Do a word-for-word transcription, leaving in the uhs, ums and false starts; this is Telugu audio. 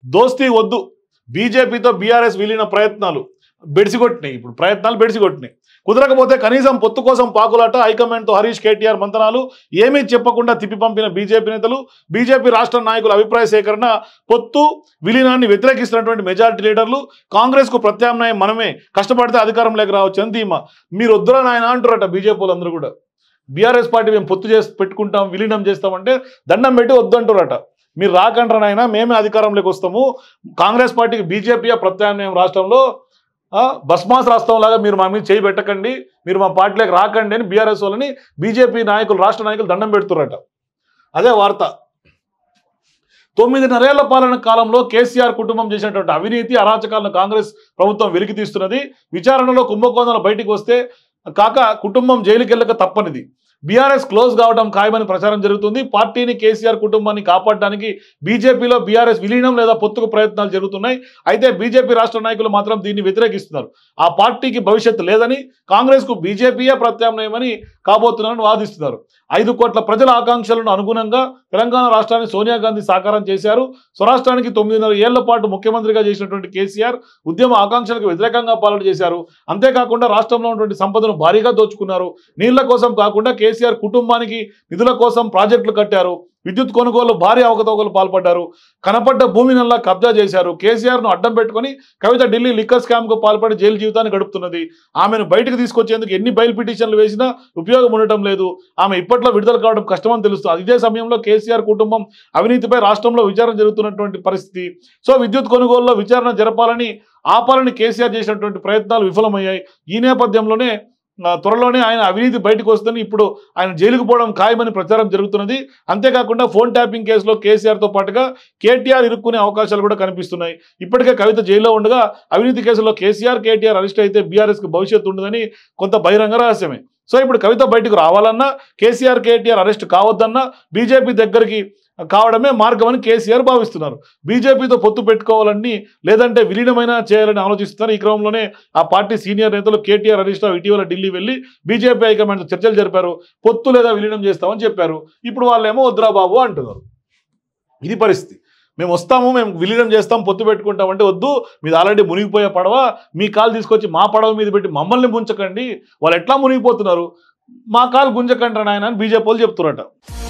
దోస్తీ వద్దు, బీజేపీతో బీఆర్ఎస్ విలీన ప్రయత్నాలు బెడిసిగొట్టినాయి. ఇప్పుడు ప్రయత్నాలు బెడిసిగొట్టినాయి. కుదరకపోతే కనీసం పొత్తు కోసం పాకులాట, హైకమాండ్తో హరీష్ కేటీఆర్ మంతనాలు, ఏమీ చెప్పకుండా తిప్పి పంపిన బీజేపీ నేతలు, బీజేపీ రాష్ట్ర నాయకుల అభిప్రాయ సేకరణ, పొత్తు విలీనాన్ని వ్యతిరేకిస్తున్నటువంటి మెజారిటీ లీడర్లు, కాంగ్రెస్కు ప్రత్యామ్నాయం మనమే, కష్టపడితే అధికారంలోకి రావచ్చు అని ధీమా. మీరు వద్దురా నాయన అంటారట బీజేపీ వాళ్ళందరూ కూడా. బీఆర్ఎస్ పార్టీ మేము పొత్తు చేసి పెట్టుకుంటాం, విలీనం చేస్తామంటే దండం పెట్టి వద్దు అంటారట. మీరు రాకంటారా నాయన, మేమే అధికారంలోకి వస్తాము, కాంగ్రెస్ పార్టీకి బీజేపీ ప్రత్యామ్నాయం రాష్ట్రంలో, బస్మాస్ రాష్ట్రంలాగా మీరు మా మీద చేయి పెట్టకండి, మీరు మా పార్టీలోకి రాకండి అని బీఆర్ఎస్ వాళ్ళని బీజేపీ నాయకులు, రాష్ట్ర నాయకులు దండం పెడుతురట. అదే వార్త. తొమ్మిదిన్నరేళ్ల పాలన కాలంలో కేసీఆర్ కుటుంబం చేసినటువంటి అవినీతి, అరాచకాలను కాంగ్రెస్ ప్రభుత్వం వెలికి తీస్తున్నది. విచారణలో కుంభకోణాలు బయటికి వస్తే కాక కుటుంబం జైలుకి వెళ్ళక తప్పనిది. బీఆర్ఎస్ క్లోజ్ కావడం ఖాయమని ప్రచారం జరుగుతుంది. పార్టీని, కేసీఆర్ కుటుంబాన్ని కాపాడడానికి బీజేపీలో బీఆర్ఎస్ విలీనం లేదా పొత్తుకు ప్రయత్నాలు జరుగుతున్నాయి. అయితే బీజేపీ రాష్ట్ర నాయకులు మాత్రం దీన్ని వ్యతిరేకిస్తున్నారు. ఆ పార్టీకి భవిష్యత్తు లేదని, కాంగ్రెస్కు బీజేపీయే ప్రత్యామ్నాయమని కాబోతున్నారని వాదిస్తున్నారు. ఐదు కోట్ల ప్రజల ఆకాంక్షలను అనుగుణంగా తెలంగాణ రాష్ట్రాన్ని సోనియా గాంధీ సాకారం చేశారు. స్వరాష్ట్రానికి తొమ్మిదిన్నర ఏళ్ల పాటు ముఖ్యమంత్రిగా చేసినటువంటి కేసీఆర్ ఉద్యమ ఆకాంక్షలకు వ్యతిరేకంగా పాలన చేశారు. అంతేకాకుండా రాష్ట్రంలో ఉన్నటువంటి సంపదను భారీగా దోచుకున్నారు. నీళ్ల కోసం కాకుండా కేసీఆర్ కుటుంబానికి నిధుల కోసం ప్రాజెక్టులు కట్టారు. విద్యుత్ కొనుగోలు భారీ అవకతవకలు పాల్పడ్డారు. కనపడ్డ భూమినల్లా కబ్జా చేశారు. కేసీఆర్ను అడ్డం పెట్టుకుని కవిత ఢిల్లీ లిక్కర్ స్కామ్కు పాల్పడి జైలు జీవితాన్ని గడుపుతున్నది. ఆమెను బయటకు తీసుకొచ్చేందుకు ఎన్ని బెయిల్ పిటిషన్లు వేసినా ఉపయోగం ఉండటం లేదు. ఆమె ఇప్పట్లో విడుదల కావడం కష్టమని తెలుస్తుంది. ఇదే సమయంలో కేసీఆర్ కుటుంబం అవినీతిపై రాష్ట్రంలో విచారణ జరుగుతున్నటువంటి పరిస్థితి. సో విద్యుత్ కొనుగోలులో విచారణ జరపాలని, ఆపాలని కేసీఆర్ చేసినటువంటి ప్రయత్నాలు విఫలమయ్యాయి. ఈ నేపథ్యంలోనే త్వరలోనే ఆయన అవినీతి బయటకు వస్తుందని, ఇప్పుడు ఆయన జైలుకు పోవడం ఖాయమని ప్రచారం జరుగుతున్నది. అంతేకాకుండా ఫోన్ ట్యాపింగ్ కేసులో కేసీఆర్తో పాటుగా కేటీఆర్ ఇరుక్కునే అవకాశాలు కూడా కనిపిస్తున్నాయి. ఇప్పటికే కవిత జైల్లో ఉండగా అవినీతి కేసులో కేసీఆర్, కేటీఆర్ అరెస్ట్ అయితే బీఆర్ఎస్కి భవిష్యత్తు ఉండదని కొంత బహిరంగ రహస్యమే. సో ఇప్పుడు కవిత బయటకు రావాలన్నా, కేసీఆర్, కేటీఆర్ అరెస్ట్ కావద్దన్నా బీజేపీ దగ్గరికి కావడమే మార్గం అని కేసీఆర్ భావిస్తున్నారు. బీజేపీతో పొత్తు పెట్టుకోవాలని, లేదంటే విలీనమైనా చేయాలని ఆలోచిస్తున్నారు. ఈ క్రమంలోనే ఆ పార్టీ సీనియర్ నేతలు కేటీఆర్, హరీష్ రావు ఇటీవల ఢిల్లీ వెళ్ళి బీజేపీ హైకమాండ్తో చర్చలు జరిపారు. పొత్తు లేదా విలీనం చేస్తామని చెప్పారు. ఇప్పుడు వాళ్ళేమో వద్దురా బాబు అంటున్నారు. ఇది పరిస్థితి. మేము వస్తాము, మేము విలీనం చేస్తాం, పొత్తు పెట్టుకుంటాం అంటే వద్దు, మీరు ఆల్రెడీ మునిగిపోయే పడవ, మీ కాలు తీసుకొచ్చి మా పడవ మీద పెట్టి మమ్మల్ని ముంచకండి, వాళ్ళు ఎట్లా మునిగిపోతున్నారు, మా కాలు గుంజకండి నాయన అని బీజేపీ వాళ్ళు చెప్తున్నారట.